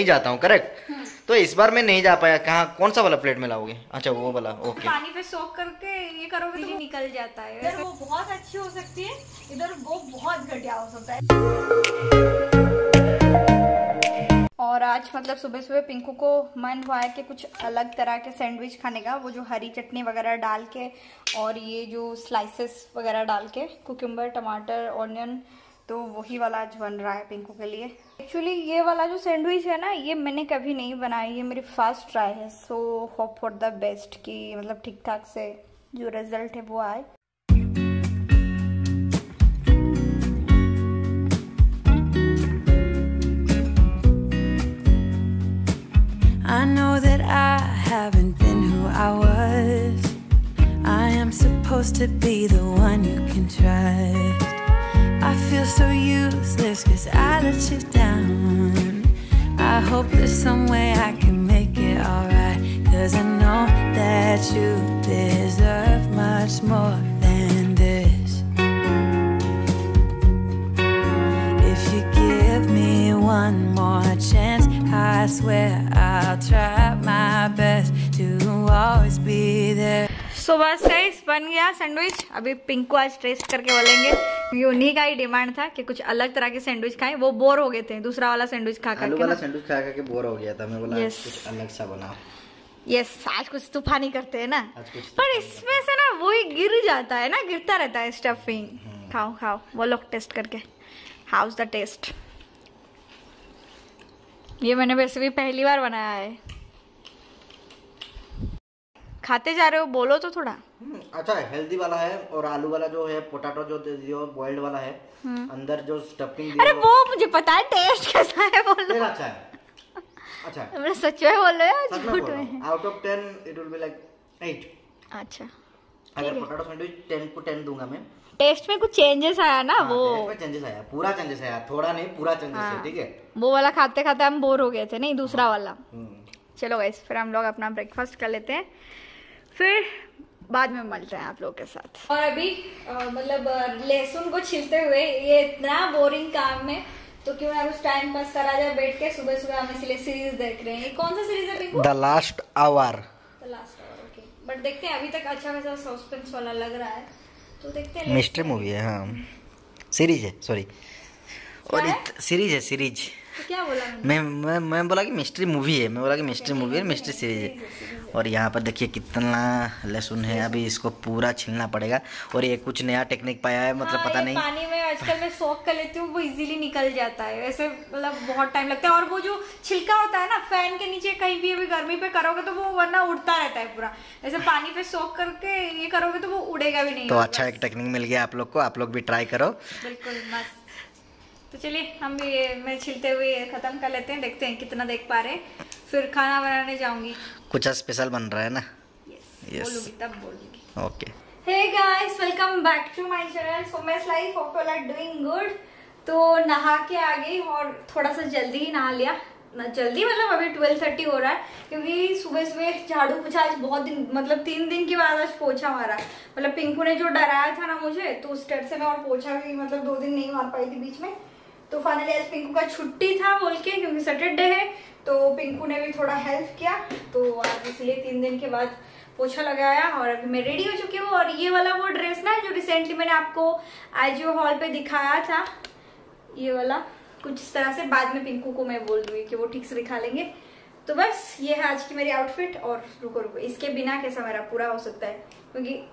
नहीं जाता हूँ, करेक्ट। तो इस बार मैं नहीं जा पाया। कहाँ, कौन सा वाला प्लेट में लाओगे? अच्छा वो वाला, ओके। पानी पे सोख करके ये करोगे तो निकल जाता है। इधर वो बहुत अच्छी हो सकती है, इधर वो बहुत घटिया हो सकता है। और आज मतलब सुबह सुबह पिंकू को मन हुआ है कि कुछ अलग तरह के सैंडविच खाने का, वो जो हरी चटनी वगैरह डाल के और ये जो स्लाइसेस वगैरह डाल के, कुकुम्बर, टमाटर, ऑनियन, तो वही वाला आज बन रहा है पिंकू के लिए। एक्चुअली ये वाला जो सैंडविच है ना, ये मैंने कभी नहीं बनाया, ये मेरी फर्स्ट ट्राई है। So hope for the best कि मतलब ठीक ठाक से जो रिजल्ट है वो आए। I know that I haven't been who I was. I am supposed to be the one you can trust. I feel so useless 'cause I let you down. I hope there's some way I can make it alright, 'cause I know that you deserve much more than this. If you give me one more chance, I swear I'll try my best to always be there. सो बस guys बन गया sandwich. अभी पिंकू आज test करके बोलेंगे, क्योंकि उन्हीं का ही डिमांड था कि कुछ अलग तरह के सैंडविच खाएं। वो बोर हो गए थे दूसरा वाला सैंडविच खा खा के। आलू वाला सैंडविच खा खा के बोर हो गया था। मैं बोला कुछ अलग सा बनाओ। यस, आज कुछ तूफानी करते हैं ना, पर इसमें से ना वो ही गिर जाता है ना, गिरता रहता है स्टफिंग। खाओ खाओ, वो लोग टेस्ट करके हाउस द टेस्ट। ये मैंने वैसे भी पहली बार बनाया है। खाते जा रहे हो, बोलो तो थोड़ा। अच्छा है, हेल्दी वाला है। और आलू वाला जो है, पोटैटो जो बॉइल्ड वाला है, अंदर जो स्टफिंग दी, अरे वो मुझे पता है, टेस्ट कैसा है बोलो। अच्छा है, अच्छा है। मैं सच में बोल रहे हो झूठ में? Out of 10 it will be like 8। अच्छा, अगर पोटैटो सैंडविच 10 को 10 दूंगा मैं। टेस्ट में कुछ चेंजेस आया ना? वो चेंजेस आया, पूरा चेंजेस आया, थोड़ा नहीं पूरा चेंजेस है। ठीक है, वो वाला खाते खाते हम बोर हो गए थे, नहीं दूसरा वाला। चलो गाइस, फिर हम लोग अपना ब्रेकफास्ट कर लेते हैं, फिर बाद में मिलते हैं आप लोग के साथ। और अभी मतलब लहसुन को छिलते हुए, ये इतना बोरिंग काम है तो क्यों ना कुछ टाइम पास करा जाए बैठ के। सुबह सुबह हम इसलिए सीरीज देख रहे हैं। ये कौन सा सीरीज है Pinku? The last hour. The last hour, okay. But देखते हैं, अभी तक अच्छा खासा सस्पेंस वाला लग रहा है, तो देखते हैं। मिस्ट्री मूवी है, हाँ सीरीज है, सॉरी। और सीरीज है, सीरीज। तो क्या बोला मैं बोला कि मिस्ट्री मूवी है। मैं बोला कि मिस्ट्री मूवी है, मिस्ट्री सीरीज है। और यहाँ पर देखिए कितना लहसुन है, अभी इसको पूरा छीलना पड़ेगा। और ये कुछ नया टेक्निक पाया है, मतलब पता नहीं। पानी में आजकल मैं सोख कर लेती हूँ, वो इजीली निकल जाता है। ऐसे मतलब बहुत टाइम लगता है। और वो जो छिलका होता है ना, फैन के नीचे कहीं भी अभी गर्मी पे करोगे तो वो वरना उड़ता रहता है पूरा। ऐसे पानी पे सोख करके ये करोगे तो वो उड़ेगा भी नहीं। तो अच्छा एक टेक्निक मिल गया आप लोग को, आप लोग भी ट्राई करो। बिल्कुल मस्त। तो चलिए हम भी मैं छिलते हुए खत्म कर लेते हैं, देखते हैं कितना देख पा रहे हैं, फिर खाना बनाने जाऊंगी। कुछ स्पेशल बन रहा है ना? यस, बोलूंगी तब बोलूंगी। Okay. Hey guys, welcome back to my channel Somesh life. Hope you are doing good. तो नहा के आ गई और थोड़ा सा जल्दी ही नहा लिया। जल्दी मतलब अभी 12:30 हो रहा है, क्योंकि सुबह सुबह झाड़ू पोछा आज बहुत दिन, मतलब 3 दिन के बाद आज पोछा मारा। मतलब पिंकू ने जो डराया था ना मुझे, तो उस डर से मैं और पोछा भी मतलब 2 दिन नहीं मार पाई थी बीच में। तो फाइनली आज पिंकू का छुट्टी था बोल के, क्योंकि सैटरडे है, तो पिंकू ने भी थोड़ा हेल्प किया। तो आज इसलिए 3 दिन के बाद पोछा लगाया और अभी मैं रेडी हो चुकी हूँ। और ये वाला वो ड्रेस ना जो रिसेंटली मैंने आपको आईजीओ हॉल पे दिखाया था, ये वाला कुछ इस तरह से, बाद में पिंकू को मैं बोल दूंगी कि वो ठीक से दिखा लेंगे। तो बस ये है आज की मेरी आउटफिट। और रुको रुको, इसके बिना कैसा मेरा पूरा हो सकता है, क्योंकि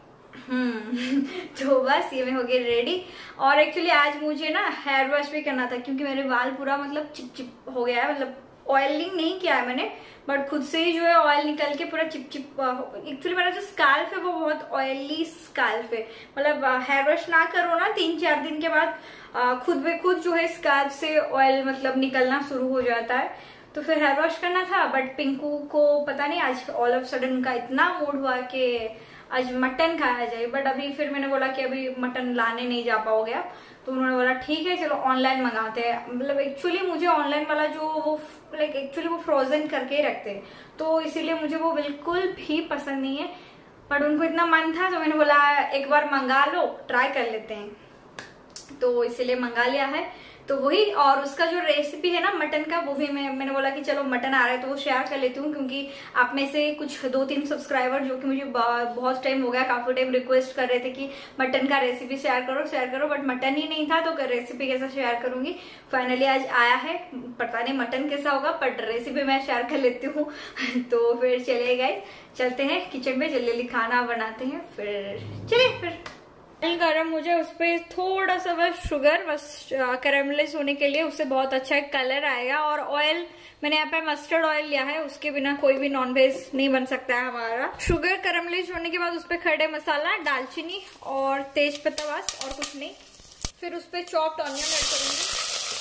तो बस ये मैं हो गई रेडी। और एक्चुअली आज मुझे ना हेयर वॉश भी करना था, क्योंकि मेरे बाल पूरा मतलब चिपचिप हो गया है। मतलब ऑयलिंग नहीं किया है मैंने, बट खुद से ही जो है ऑयल निकल के पूरा चिपचिप। एक्चुअली मेरा जो स्काल्फ है वो बहुत ऑयली स्काल्फ है। मतलब हेयर वॉश ना करो ना 3-4 दिन के बाद खुद ब खुद जो है स्काल्फ से ऑयल मतलब निकलना शुरू हो जाता है। तो फिर हेयर वॉश करना था, बट पिंकू को पता नहीं आज ऑल ऑफ सडन उनका इतना मूड हुआ कि आज मटन खाया जाए। बट अभी फिर मैंने बोला कि अभी मटन लाने नहीं जा पाओगे आप, तो उन्होंने बोला ठीक है चलो ऑनलाइन मंगाते हैं। मतलब एक्चुअली मुझे ऑनलाइन वाला जो वो लाइक एक्चुअली वो फ्रोजन करके ही रखते हैं, तो इसीलिए मुझे वो बिल्कुल भी पसंद नहीं है। बट उनको इतना मन था तो मैंने बोला एक बार मंगा लो, ट्राई कर लेते हैं, तो इसीलिए मंगा लिया है। तो वही, और उसका जो रेसिपी है ना मटन का, वो भी मैंने बोला कि चलो मटन आ रहा है तो वो शेयर कर लेती हूँ, क्योंकि आप में से कुछ 2-3 सब्सक्राइबर जो कि मुझे बहुत टाइम हो गया, काफी टाइम रिक्वेस्ट कर रहे थे कि मटन का रेसिपी शेयर करो, बट मटन ही नहीं था तो रेसिपी कैसा शेयर करूंगी। फाइनली आज आया है, पता नहीं मटन कैसा होगा बट रेसिपी मैं शेयर कर लेती हूँ। तो फिर चलिए गाइस, चलते हैं किचन में, जल्दी खाना बनाते हैं, फिर चलिए। फिर गरम हो जाए, उस पर थोड़ा सा बस शुगर, बस कैरेमलाइज होने के लिए, उससे बहुत अच्छा कलर आएगा। और ऑयल मैंने यहाँ पे मस्टर्ड ऑयल लिया है, उसके बिना कोई भी नॉनवेज नहीं बन सकता है हमारा। शुगर कैरेमलाइज होने के बाद उस पर खड़े मसाला, दालचीनी और तेज पत्ता, बस और कुछ नहीं। फिर उस पर चॉप्ड ऑनियन ऐड करूंगी।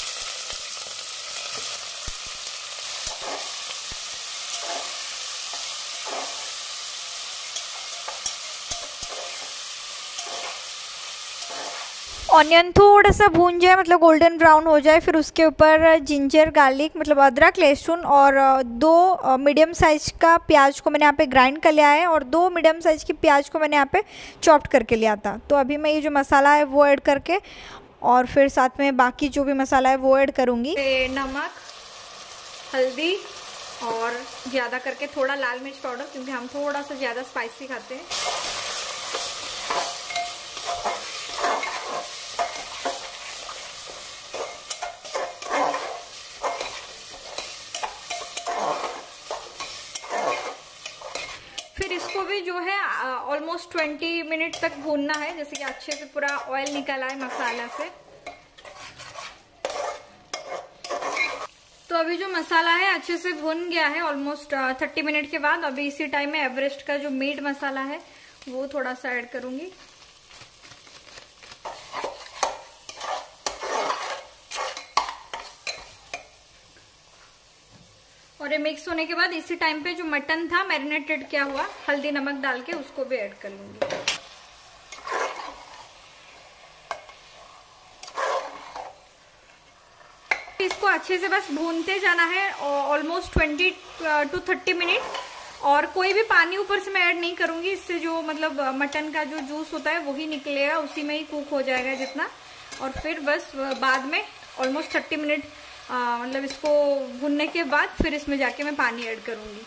ऑनियन थोड़ा सा भून जाए, मतलब गोल्डन ब्राउन हो जाए, फिर उसके ऊपर जिंजर गार्लिक, मतलब अदरक लहसुन, और 2 मीडियम साइज का प्याज को मैंने यहाँ पे ग्राइंड कर लिया है, और 2 मीडियम साइज की प्याज को मैंने यहाँ पे चॉप्ड करके लिया था। तो अभी मैं ये जो मसाला है वो ऐड करके, और फिर साथ में बाकी जो भी मसाला है वो ऐड करूँगी। नमक, हल्दी, और ज़्यादा करके थोड़ा लाल मिर्च पाउडर, क्योंकि हम थोड़ा सा ज़्यादा स्पाइसी खाते हैं। इसको भी जो है ऑलमोस्ट 20 मिनट तक भूनना है, जैसे कि अच्छे से पूरा ऑयल निकल आए मसाला से। तो अभी जो मसाला है अच्छे से भून गया है ऑलमोस्ट 30 मिनट के बाद। अभी इसी टाइम में एवरेस्ट का जो मीट मसाला है वो थोड़ा सा ऐड करूंगी। और ये मिक्स होने के बाद इसी टाइम पे जो मटन था मैरिनेटेड किया हुआ, हल्दी नमक डाल के उसको भी ऐड कर लूंगी। इसको अच्छे से बस भूनते जाना है ऑलमोस्ट 20 to 30 मिनट। और कोई भी पानी ऊपर से मैं ऐड नहीं करूंगी, इससे जो मतलब मटन का जो जूस होता है वही निकलेगा, उसी में ही कुक हो जाएगा जितना। और फिर बस बाद में ऑलमोस्ट 30 मिनट मतलब इसको भुनने के बाद फिर इसमें जाके मैं पानी ऐड करूंगी।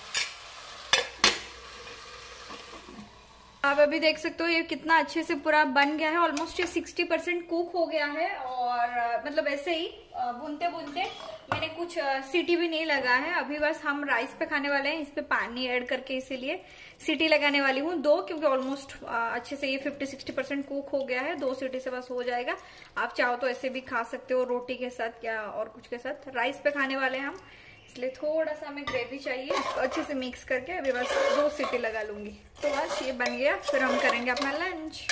आप अभी देख सकते हो ये कितना अच्छे से पूरा बन गया है, ऑलमोस्ट ये 60% कुक हो गया है। और मतलब ऐसे ही भूनते भूनते मैंने कुछ सीटी भी नहीं लगा है। अभी बस हम राइस पे खाने वाले हैं, इस पे पानी ऐड करके इसीलिए सीटी लगाने वाली हूँ 2, क्योंकि ऑलमोस्ट अच्छे से ये 50-60% कुक हो गया है। 2 सीटी से बस हो जाएगा। आप चाहो तो ऐसे भी खा सकते हो, रोटी के साथ या और कुछ के साथ। राइस पे खाने वाले हैं हम, इसलिए थोड़ा सा हमें ग्रेवी चाहिए। इसको अच्छे से मिक्स करके अभी बस 2 सीटी लगा लूंगी। तो बस ये बन गया, फिर हम करेंगे अपना लंच।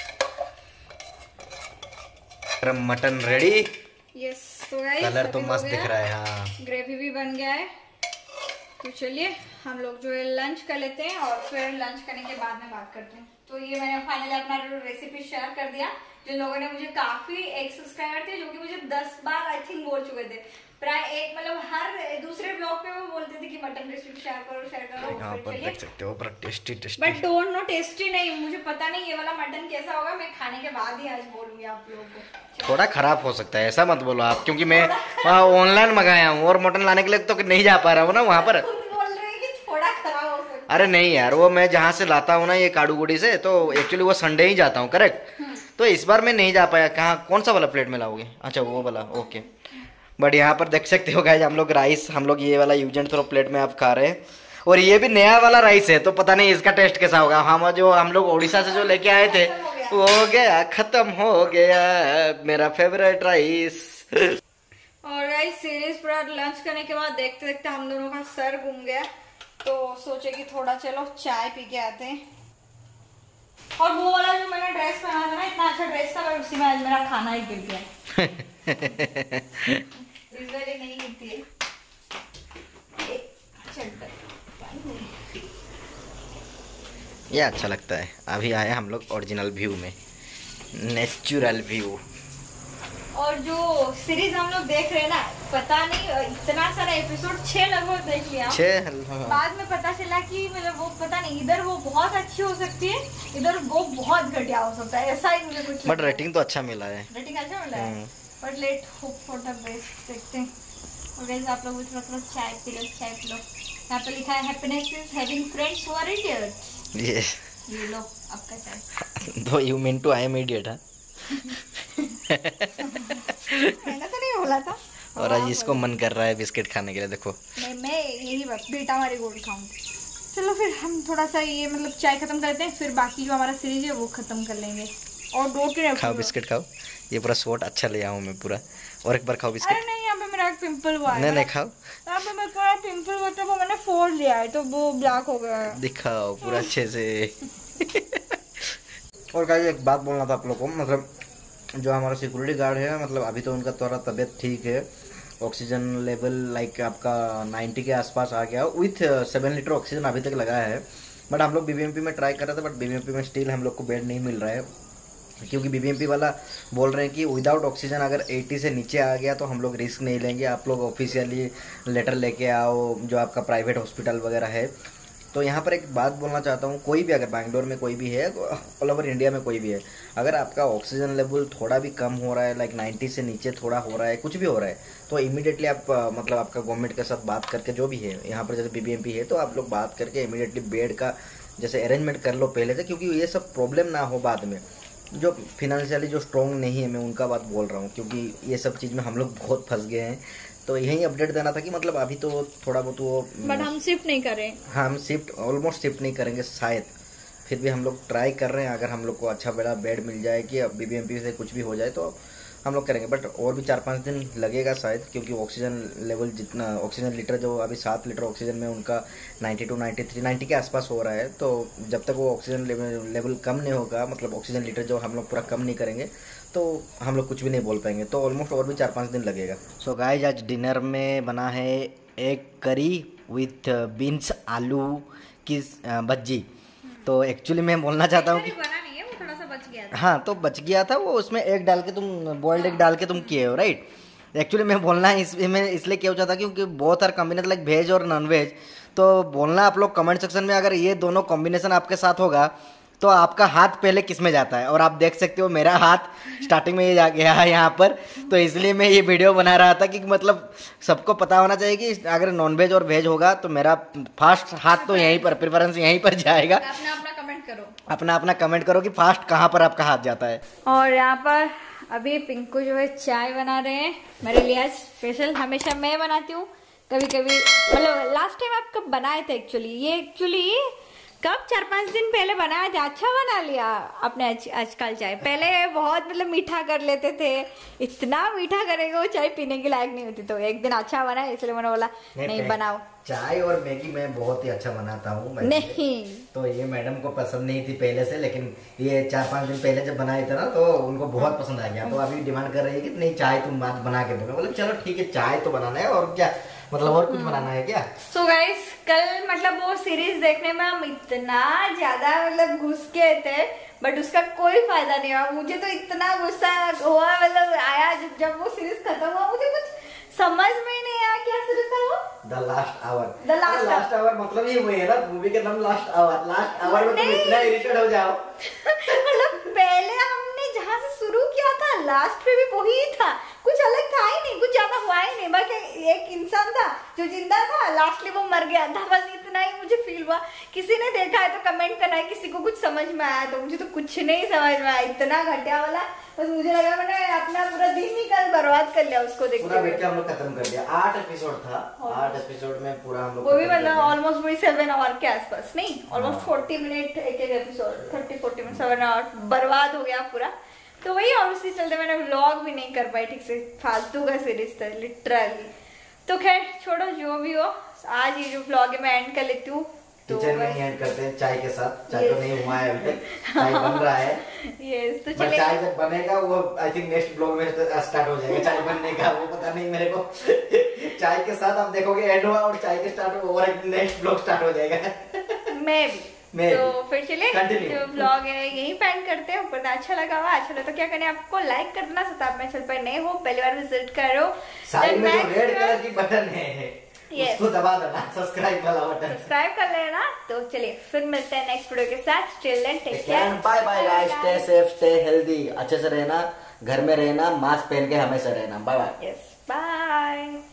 Mutton ready. यस, तो गाइस कलर तो मस्त दिख रहा है। हाँ, ग्रेवी भी बन गया है। तो चलिए हम लोग जो है लंच कर लेते हैं, और फिर लंच करने के बाद में बात करते हैं। तो ये मैंने फाइनली अपना रेसिपी शेयर कर दिया। जिन लोगों ने मुझे काफी एक सब्सक्राइबर थे जो कि मुझे 10 बार आई थिंक बोल चुके थे, प्राय एक मतलब हर दूसरे ब्लॉग पे वो बोलते थे कि मटन रेसिपी शेयर करो। यहाँ पर देख सकते हो, पर tasty but don't know tasty नहीं, मुझे पता नहीं ये वाला मटन कैसा होगा। मैं खाने के बाद ही आज बोलूंगी आप लोगों को। थोड़ा खराब हो सकता है, ऐसा मत बोलो आप, क्योंकि मैं ऑनलाइन मंगाया हूँ और मटन लाने के लिए तो नहीं जा पा रहा हूँ ना वहाँ पर। थोड़ा खराब हो सकता है। अरे नहीं यार, वो मैं जहाँ से लाता हूँ ना ये काडूगुड़ी से, तो एक्चुअली वो संडे ही जाता हूँ, करेक्ट। तो इस बार मैं नहीं जा पाया। कहाँ, कौन सा वाला प्लेट में लाओगे? अच्छा वो वाला, ओके। बट यहाँ पर देख सकते हो गाइस, हम लोग राइस, हम लोग ये वाला यूज एंड थ्रो प्लेट में आप खा रहे हैं। और ये भी नया वाला राइस है, तो पता नहीं इसका टेस्ट कैसा होगा। हम लोग उड़ीसा से जो लेके आए थे वो हो गया, खत्म हो गया मेरा फेवरेट राइस। और गाइस सीरीज पूरा लंच करने के बाद देखते देखते हम दोनों का सर घूम गया, तो सोचे कि थोड़ा चलो चाय पी के आते हैं। और वो वाला जो मैंने ड्रेस पहना था ना, इतना अच्छा ड्रेस था, पर उसी में आज मेरा खाना ही गिर गया। नहीं गिरती है। ये अच्छा लगता है। अभी आए हम लोग ओरिजिनल व्यू में, नेचुरल व्यू। और जो सीरीज हम लोग देख रहे हैं ना, पता नहीं इतना सारा एपिसोड 6 लगभग देख लिया। 6 बाद में पता चला कि मतलब वो पता नहीं, इधर वो बहुत अच्छी हो सकती है, इधर वो बहुत घटिया हो सकता है, ऐसा ही मुझे कुछ। बट रेटिंग तो अच्छा मिला है। रेटिंग अच्छा मिला है। But let hope for the best, देखते हैं। और गाइस आप लोग थोड़ा चाय पी लो, चाय पी लो। यहाँ पे लिखा है happiness is having friends who are idiots. Yes, ये लो आपका चाय। Do you mean to I am idiot. हाँ मैंने तो नहीं बोला था। और आज इसको मन कर रहा है बिस्किट खाने के लिए, देखो। नहीं, मैं यही बस बीटा मारी गोल्ड खाऊंगी। चलो फिर हम थोड़ा सा ये मतलब चाय खत्म करते हैं, फिर बाकी जो हमारा सीरीज है वो खत्म कर लेंगे। और 2-3 खाओ बिस्किट खाओ, ये पूरा शॉट अच्छा ले आऊँ मैं पूरा। और एक बार खाओ बिस्किट। अरे नहीं, यहाँ पे मेरा एक पिंपल हुआ है। नहीं खाओ, यहाँ पे मेरा पूरा पिंपल हुआ था, वो मैंने फोड़ लिया है तो वो ब्लैक हो गया है। दिखाओ पूरा अच्छे से। और गाइस एक बात बोलना था आप लोगों को, मतलब जो हमारा सिक्योरिटी गार्ड है, मतलब अभी तो उनका थोड़ा तबीयत ठीक है। ऑक्सीजन लेवल लाइक आपका 90 के आसपास आ गया, विथ 7 लीटर ऑक्सीजन अभी तक लगा है। बट हम लोग बीबीएमपी में ट्राई कर रहे थे, बट बीबीएमपी में स्टिल हम लोग को बेड नहीं मिल रहा है, क्योंकि बीबीएमपी वाला बोल रहे हैं कि विदाउट ऑक्सीजन अगर 80 से नीचे आ गया तो हम लोग रिस्क नहीं लेंगे, आप लोग ऑफिशियली लेटर लेके आओ जो आपका प्राइवेट हॉस्पिटल वगैरह है। तो यहाँ पर एक बात बोलना चाहता हूँ, कोई भी अगर बैंगलोर में कोई भी है, ऑल ओवर इंडिया में कोई भी है, अगर आपका ऑक्सीजन लेवल थोड़ा भी कम हो रहा है, लाइक 90 से नीचे थोड़ा हो रहा है, कुछ भी हो रहा है, तो इमीडिएटली आप मतलब आपका गवर्नमेंट के साथ बात करके, जो भी है यहाँ पर जैसे बीबीएमपी है, तो आप लोग बात करके इमीडिएटली बेड का जैसे अरेंजमेंट कर लो पहले से, क्योंकि ये सब प्रॉब्लम ना हो बाद में। जो फिनेंशियली जो स्ट्रॉन्ग नहीं है, मैं उनका बात बोल रहा हूँ, क्योंकि ये सब चीज़ में हम लोग बहुत फंस गए हैं। तो यही अपडेट देना था कि मतलब अभी तो थोड़ा बहुत वो, बट हम शिफ्ट नहीं कर रहे। हाँ, हम शिफ्ट ऑलमोस्ट शिफ्ट नहीं करेंगे शायद, फिर भी हम लोग ट्राई कर रहे हैं। अगर हम लोग को अच्छा बड़ा बेड मिल जाए कि अब बीबीएमपी से कुछ भी हो जाए तो हम लोग करेंगे, बट और भी 4-5 दिन लगेगा शायद, क्योंकि ऑक्सीजन लेवल जितना ऑक्सीजन लीटर जो अभी 7 लीटर ऑक्सीजन में उनका 90 के आसपास हो रहा है। तो जब तक वो ऑक्सीजन लेवल कम नहीं होगा, मतलब ऑक्सीजन लीटर जो हम लोग पूरा कम नहीं करेंगे, तो हम लोग कुछ भी नहीं बोल पाएंगे। तो ऑलमोस्ट और भी 4-5 दिन लगेगा। सो गाइस आज डिनर में बना है एग करी विथ बीन्स आलू की भज्जी। तो एक्चुअली मैं बोलना चाहता हूँ कि बना नहीं है, वो थोड़ा सा बच गया था। हाँ, तो बच गया था वो, उसमें एग डाल के तुम बॉइल्ड एग डाल के तुम किए हो, राइट। एक्चुअली मैं बोलना इसमें इसलिए क्या चाहता क्योंकि बहुत सारे कॉम्बिनेशन लाइक वेज और नॉन वेज, तो बोलना आप लोग कमेंट सेक्शन में अगर ये दोनों कॉम्बिनेशन आपके साथ होगा तो आपका हाथ पहले किस में जाता है। और आप देख सकते हो मेरा हाथ स्टार्टिंग में ये जा गया है यहाँ पर, तो इसलिए मैं ये वीडियो बना रहा था कि मतलब सबको पता होना चाहिए कि अगर नॉनवेज और वेज होगा तो मेरा फास्ट हाथ तो यहीं पर, प्रेफरेंस यहीं पर जाएगा। अपना अपना कमेंट करो, अपना कमेंट करो कि फास्ट कहाँ पर आपका हाथ जाता है। और यहाँ पर अभी पिंकू जो है चाय बना रहे हैं मेरे लिए आज स्पेशल। हमेशा मैं बनाती हूँ, कभी कभी मतलब लास्ट टाइम आप कब बनाए थे एक्चुअली कब 4-5 दिन पहले बनाया था। अच्छा बना लिया आपने आजकल चाय। पहले बहुत मतलब मीठा कर लेते थे, इतना मीठा करेगा वो चाय पीने के लायक नहीं होती। तो एक दिन अच्छा बना इसलिए मैंने बोला नहीं बनाओ। चाय और मैगी मैं बहुत ही अच्छा बनाता हूँ। नहीं तो ये मैडम को पसंद नहीं थी पहले से, लेकिन ये 4-5 दिन पहले जब बनाए थे ना तो उनको बहुत पसंद आ गया। तो अभी डिमांड कर रही है कि नहीं चाय तुम बात बना के दो। बोले चलो ठीक है, चाय तो बनाना है और क्या, मतलब और कुछ बनाना है क्या। सो गाइस कल मतलब वो सीरीज देखने में हम इतना ज्यादा मतलब घुस गए थे, बट उसका कोई फायदा नहीं हुआ। मुझे तो इतना गुस्सा हुआ, मतलब आया जब वो सीरीज खत्म हुआ, मुझे कुछ समझ में ही नहीं आया क्या सीरीज था वो। The last hour. The last hour मतलब ये वही है ना, मूवी का नाम लास्ट आवर। लास्ट आवर में तुम इतना इरिटेट हो जाओ। मतलब पहले हमने जहाँ से शुरू किया था लास्ट में भी वही था, कुछ अलग था ही नहीं, कुछ ज्यादा हुआ ही नहीं। बाकी एक इंसान था जो जिंदा था, लास्टली वो मर गया था, बस इतना ही मुझे फील हुआ। किसी ने देखा है तो कमेंट करना है, किसी को कुछ समझ में आया तो। मुझे तो कुछ नहीं समझ में आया, इतना घटिया वाला। बस मुझे लगा मैंने अपना पूरा दिन ही कल बर्बाद कर लिया उसको देखते हुए। पूरा हम लोग खत्म कर दिया। 8 एपिसोड था, 8 एपिसोड में पूरा हम लोग वो भी मतलब ऑलमोस्ट वही 7 आवर के आसपास, नहीं ऑलमोस्ट 40 मिनट एक एपिसोड, 30-40 मिनट 7 आवर बर्बाद हो गया पूरा। तो वही और उसी चलते मैंने व्लॉग भी नहीं कर पाई ठीक से, फालतू का सीरीज था लिटरली। तो खैर छोड़ो, जो भी हो, आज ये जो व्लॉग है मैं एंड कर लेती हूँ। किचन में एंड करते हैं चाय के साथ। चाय तो नहीं हुआ है अभी तक, चाय बन रहा है। यस तो चलिए, चाय जब बनेगा वो आई थिंक नेक्स्ट ब्लॉग में स्टार्ट हो जाएगा चाय बनने का, वो पता नहीं मेरे को। चाय के साथ आप देखोगे एंड हुआ और चाय के स्टार्ट और एक नेक्स्ट ब्लॉग स्टार्ट हो जाएगा। मैं भी तो फिर चलिए जो व्लॉग है यही पेंड करते हैं। ऊपर अच्छा लगा हुआ, अच्छा लगा तो क्या करना है आपको, लाइक कर देना। सताब में चल पर नए हो, पहली बार विजिट करो, साइड में जो रेड कलर की बटन है उसको दबा देना, सब्सक्राइब वाला बटन सब्सक्राइब कर लेना। तो चलिए फिर मिलते हैं नेक्स्ट वीडियो के साथ। Till then take care, bye bye guys, stay safe, stay healthy, अच्छे से रहना, घर में रहना, मास्क पहन के हमेशा रहना। Bye bye. Yes, bye.